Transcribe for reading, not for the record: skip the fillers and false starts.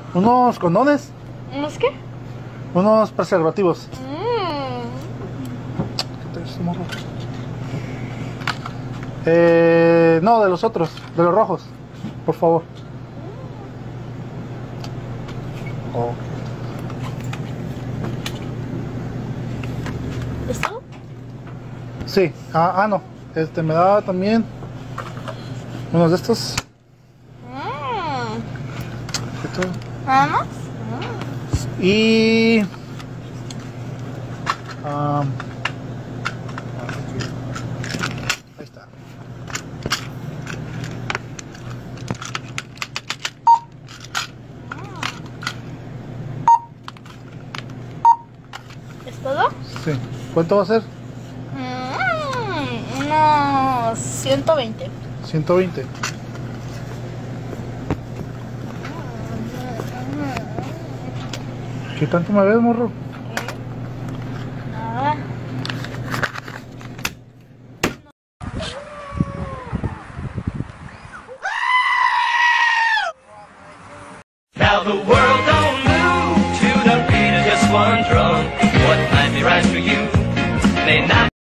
Unos condones, ¿Unos qué? unos preservativos. Mm. ¿Qué traes, morro? No, de los otros, de los rojos, por favor. Oh. ¿Esto? Sí, no. Me da también unos de estos. Esto. ¿Nada más? Y ahí está. ¿Es todo? Sí. ¿Cuánto va a ser? Unos 120. 120. ¿Qué tanto me ves, morro? Nada. Now the world